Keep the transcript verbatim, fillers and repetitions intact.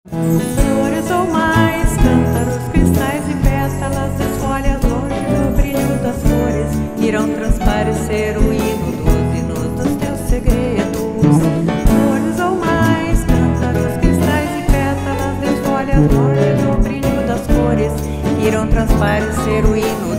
Flores ou mais, cântaros, cristais e pétalas das folhas, longe do brilho das cores, irão transparecer o hino dos hinos dos teus segredos. Flores ou mais, cântaros, cristais e pétalas das folhas, longe do brilho das cores, irão transparecer o hino